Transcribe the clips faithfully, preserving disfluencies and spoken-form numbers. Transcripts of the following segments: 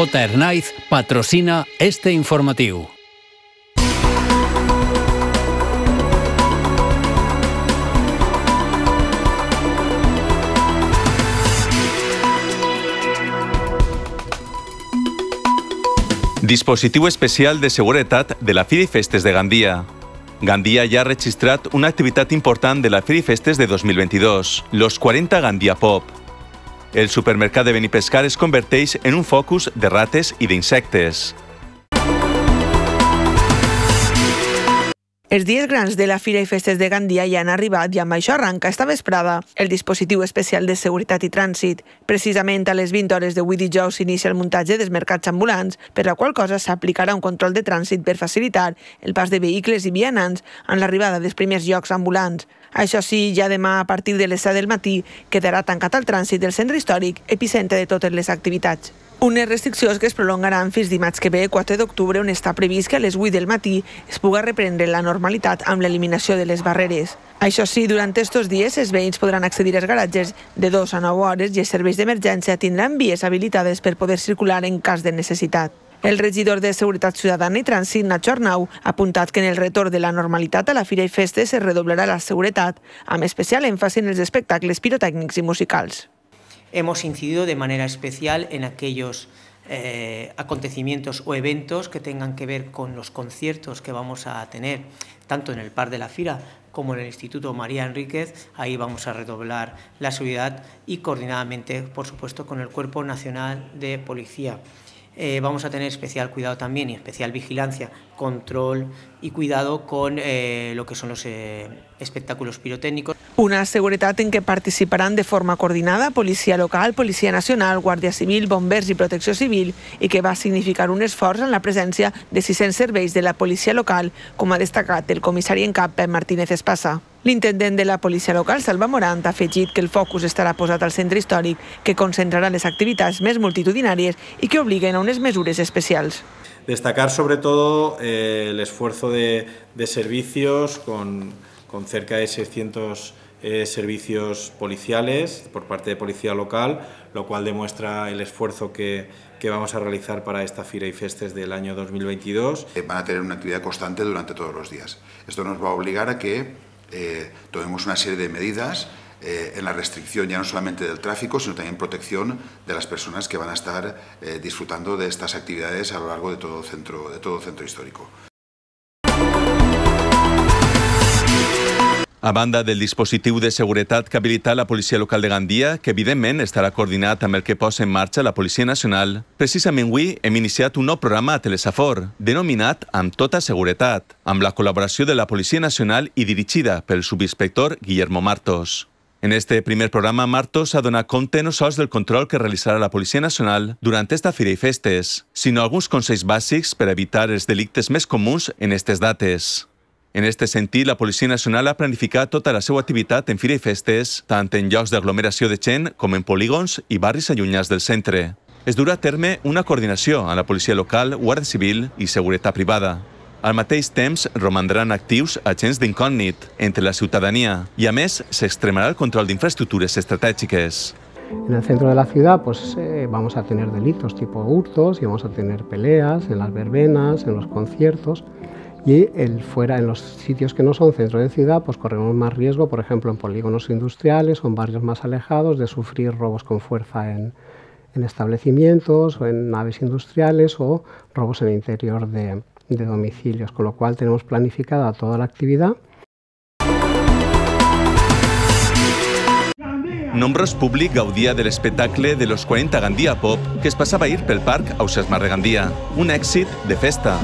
J. Hernáiz patrocina este informatiu. Dispositiu especial de seguretat de la Fira i Festes de Gandia. Gandia ja ha registrat una activitat important de la Fira i Festes de dos mil vint-i-dos, los quaranta Gandia Pop. El supermercat de Benipescar es converteix en un focus de rates i d'insectes. Els dies grans de la Fira i Festes de Gandia ja han arribat i amb això arranca esta vesprada el dispositiu especial de seguretat i trànsit. Precisament a les vint hores d'avui dijous s'inicia el muntatge dels mercats ambulants, per la qual cosa s'aplicarà un control de trànsit per facilitar el pas de vehicles i vianants en l'arribada dels primers llocs ambulants. Això sí, ja demà a partir de les set del matí quedarà tancat el trànsit del centre històric, epicentre de totes les activitats. Unes restriccions que es prolongaran fins dimarts que ve, quatre d'octubre, on està previst que a les vuit del matí es puga reprendre la normalitat amb l'eliminació de les barreres. Això sí, durant aquests dies els veïns podran accedir als garatges de dos a nou hores i els serveis d'emergència tindran vies habilitades per poder circular en cas de necessitat. El regidor de Seguretat Ciutadana i Trànsit, Nacho Arnau, ha apuntat que en el retorn de la normalitat a la Fira i Festes es redoblarà la seguretat, amb especial èmfasi en els espectacles pirotècnics i musicals. Hemos incidido de manera especial en aquellos eh, acontecimientos o eventos que tengan que ver con los conciertos que vamos a tener, tanto en el Parc de la Fira como en el Instituto María Enríquez. Ahí vamos a redoblar la seguridad y coordinadamente, por supuesto, con el Cuerpo Nacional de Policía. Eh, vamos a tener especial cuidado también y especial vigilancia, control y cuidado con eh, lo que son los eh, espectáculos pirotécnicos. Una seguretat en què participaran de forma coordinada Policia Local, Policia Nacional, Guàrdia Civil, Bombers i Protecció Civil i que va significar un esforç en la presència de sis-cents serveis de la Policia Local, com ha destacat el comissari en cap Pep Martínez Espasa. L'intendent de la Policia Local, Salva Morant, ha afegit que el focus estarà posat al centre històric, que concentrarà les activitats més multitudinàries i que obliguen a unes mesures especials. Destacar sobre todo eh, el esfuerzo de, de servicios con, con cerca de seiscientos eh, servicios policiales por parte de Policía Local, lo cual demuestra el esfuerzo que, que vamos a realizar para esta Fira y Festes del año dos mil veintidós. Van a tener una actividad constante durante todos los días. Esto nos va a obligar a que eh, tomemos una serie de medidas eh, en la restricción ya no solamente del tráfico, sino también protección de las personas que van a estar eh, disfrutando de estas actividades a lo largo de todo el centro, de todo el centro histórico. A banda del dispositiu de seguretat que habilita la Policia Local de Gandia, que evidentment estarà coordinat amb el que posa en marxa la Policia Nacional, precisament avui hem iniciat un nou programa a Telesafor, denominat Amb tota seguretat, amb la col·laboració de la Policia Nacional i dirigida pel subinspector Guillermo Martos. En este primer programa, Martos ha donat compte no sols del control que realitzarà la Policia Nacional durant esta Fira i Festes, sinó alguns consells bàsics per evitar els delictes més comuns en aquestes dates. En aquest sentit, la Policia Nacional ha planificat tota la seva activitat en Fira i Festes, tant en llocs d'aglomeració de gent com en polígons i barris allunyats del centre. Es durà a terme una coordinació amb la Policia Local, Guàrdia Civil i Seguretat Privada. Al mateix temps, romandran actius agents d'incògnit entre la ciutadania i, a més, s'extremarà el control d'infraestructures estratègiques. En el centro de la ciudad pues, eh, vamos a tener delitos tipo hurtos y vamos a tener peleas en las verbenas, en los conciertos. Y el fuera, en los sitios que no son centro de ciudad, pues corremos más riesgo, por ejemplo, en polígonos industriales o en barrios más alejados, de sufrir robos con fuerza en, en establecimientos o en naves industriales o robos en el interior de, de domicilios, con lo cual tenemos planificada toda la actividad. Nombrós públic gaudia de l'espectacle de los quaranta Gandia Pop que es passava ahir pel Parc Ausiàs Mar de Gandia. Un èxit de festa.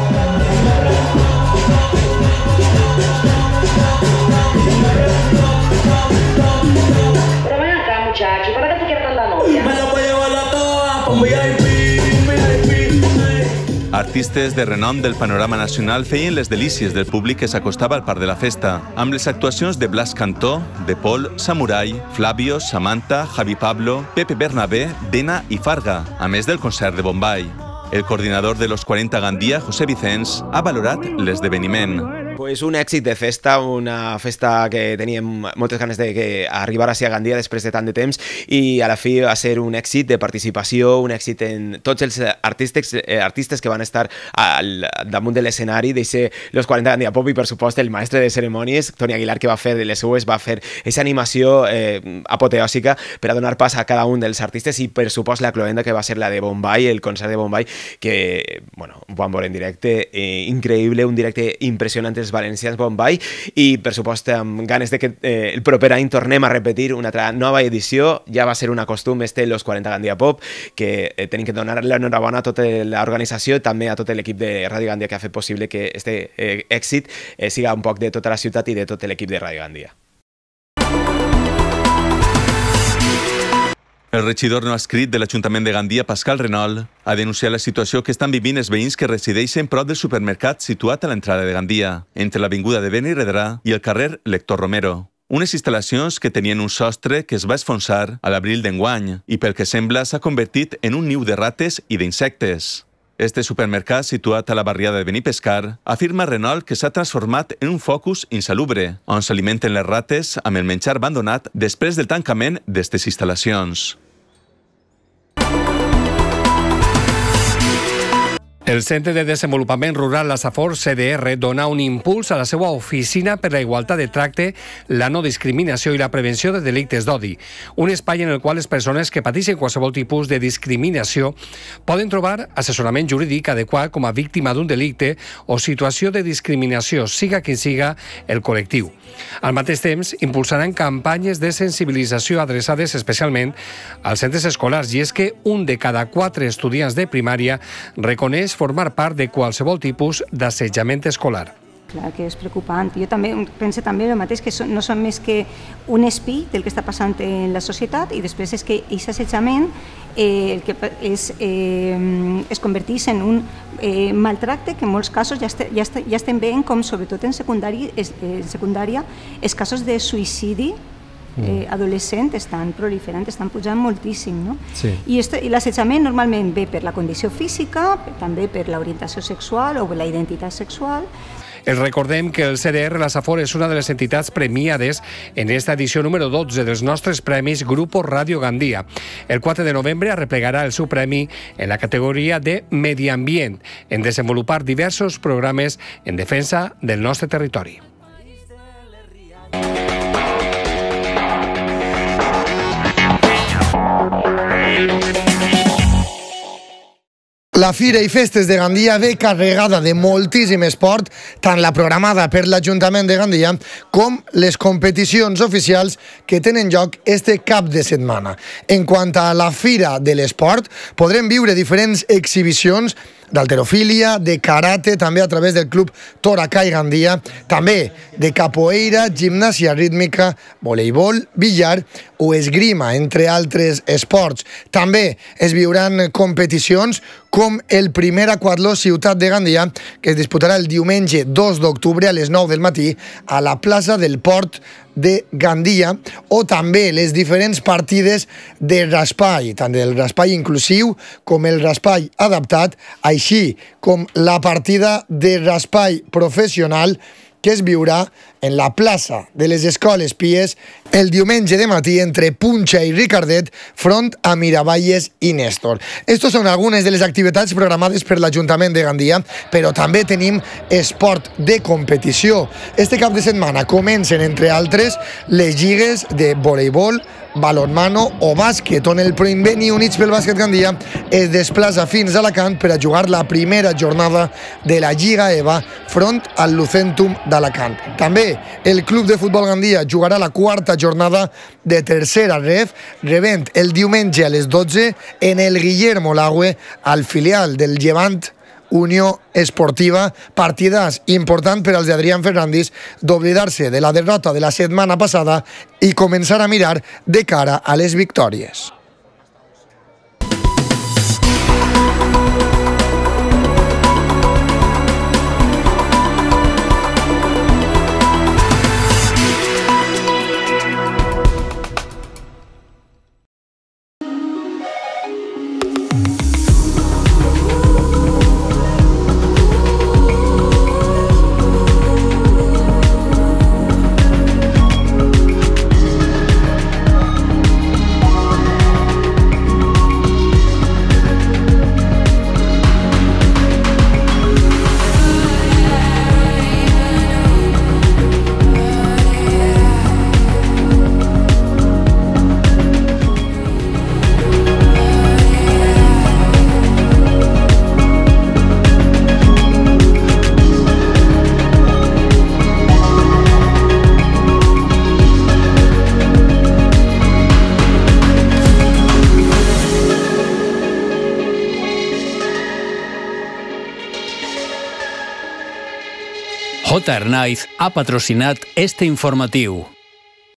Pero ven acá, muchachos, ¿para qué tú quieres con la novia? Me la voy a llevar a todas con V I P, V I P. Artistes de renom del panorama nacional feien les delícies del públic que s'acostava al Parc de la Festa, amb les actuacions de Blas Cantó, De Paul, Samurai, Flavio, Samantha, Javi Pablo, Pepe Bernabé, Dena i Farga, a més del concert de Bombay. El coordinador de los quaranta Gandia, José Vicens, ha valorat l'esdeveniment. Pues un èxit de festa, una festa que teníem moltes ganes de que arribara a Gandia després de tant de temps i a la fi va ser un èxit de participació, un èxit en tots els artistes, eh, artistes que van estar al damunt de l'escenari d'eixe Los quaranta Gandia Pop i per supost el mestre de cerimònies, Toni Aguilar, que va fer de les seues, va fer aquesta animació eh, apoteòsica per a donar pas a cada un dels artistes i per supost la cloenda que va ser la de Bombay, el concert de Bombay, que bueno, ho vam veure en directe, eh, increïble, un directe impressionant els valencians Bombay i per supost amb ganes de que eh, el proper any tornem a repetir una altra nova edició. Ja va ser una costum este Los quaranta Gandia Pop, que eh, tenim que donar l'enhorabona a tota l'organització i també a tot l'equip de Ràdio Gandia que ha fet possible que este eh, èxit eh, siga un poc de tota la ciutat i de tot l'equip de Ràdio Gandia. El regidor no adscrit de l'Ajuntament de Gandia, Pascal Renol, ha denunciat la situació que estan vivint els veïns que resideixen prop del supermercat situat a l'entrada de Gandia, entre l'avinguda de Benirredrà i el carrer Lector Romero. Unes instal·lacions que tenien un sostre que es va esfonsar a l'abril d'enguany i pel que sembla s'ha convertit en un niu de rates i d'insectes. Este supermercat, situat a la barriada de Benipescar, afirma Renol que s'ha transformat en un focus insalubre, on s'alimenten les rates amb el menjar abandonat després del tancament d'estes instal·lacions. El Centre de Desenvolupament Rural La Safor, C D R, dona un impuls a la seva oficina per la igualtat de tracte, la no discriminació i la prevenció de delictes d'odi. Un espai en el qual les persones que pateixen qualsevol tipus de discriminació poden trobar assessorament jurídic adequat com a víctima d'un delicte o situació de discriminació, siga quin siga el col·lectiu. Al mateix temps, impulsaran campanyes de sensibilització adreçades especialment als centres escolars, i és que un de cada quatre estudiants de primària reconeix formar part de qualsevol tipus d'assetjament escolar. Clar que és preocupant. Jo també penso també el mateix, que no són més que un espill del que està passant en la societat, i després és que aquest assetjament eh, el que és, eh, es converteix en un eh, maltracte que en molts casos ja, este, ja, este, ja estem veient com, sobretot en secundària, es, en secundària els casos de suïcidi Eh, adolescent estan proliferant, estan pujant moltíssim, no? Sí. I, este, i l'assetjament normalment ve per la condició física, també per l'orientació sexual o la identitat sexual. Els recordem que el C D R La Safor és una de les entitats premiades en esta edició número dotze dels nostres premis Grupo Ràdio Gandia. El quatre de novembre arreplegarà el seu premi en la categoria de Medi Ambient, en desenvolupar diversos programes en defensa del nostre territori. La Fira i Festes de Gandia ve carregada de moltíssim esport, tant la programada per l'Ajuntament de Gandia com les competicions oficials que tenen lloc este cap de setmana. En quant a la Fira de l'Esport, podrem viure diferents exhibicions d'halterofília, de karate, també a través del Club Toracay Gandia, també de capoeira, gimnàsia rítmica, voleibol, billar o esgrima, entre altres esports. També es viuran competicions com el primer aquatló Ciutat de Gandia, que es disputarà el diumenge dos d'octubre a les nou del matí a la plaça del Port de Gandia, o també les diferents partides de raspall, tant del raspall inclusiu com el raspall adaptat, així com la partida de raspall professional que es viurà en la plaça de les Escoles Pies el diumenge de matí entre Punxa i Ricardet front a Miravalles i Néstor. Estos són algunes de les activitats programades per l'Ajuntament de Gandia, però també tenim esport de competició. Este cap de setmana comencen, entre altres, les lligues de voleibol, balonmano o bàsquet, on el Proinveni Units pel Bàsquet Gandia es desplaça fins a Alacant per a jugar la primera jornada de la Lliga EVA front al Lucentum d'Alacant. També el Club de Futbol Gandia jugarà la quarta jornada de tercera ref, rebent el diumenge a les dotze en el Guillermo Lagüe al filial del Llevant Unió Esportiva, partidàs important per als d'Adrián Fernández d'oblidar-se de la derrota de la setmana passada i començar a mirar de cara a les victòries. J. Arnaiz ha patrocinat este informatiu.